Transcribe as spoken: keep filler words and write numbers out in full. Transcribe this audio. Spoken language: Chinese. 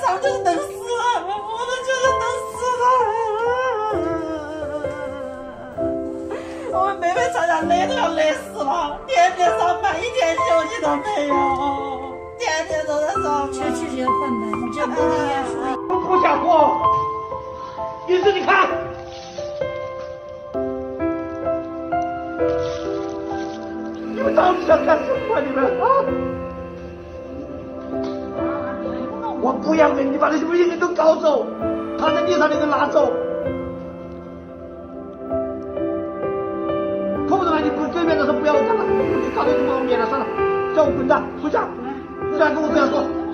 他们就是等死了，我们就是等死了。我们妹妹常常累都要累死了，天天上班，一天休息都没有，天天都在上班。 这确实要换班，你这不应该说。 不想过，于是你看。 你们到底想干什么？你们啊！我不要命！你把那些文人都搞走，他在地上那个拿走。碰不着了，你不对面的时候不要我干了，你搞得这么面了，算了，叫我滚蛋，回家，不想跟我这样说。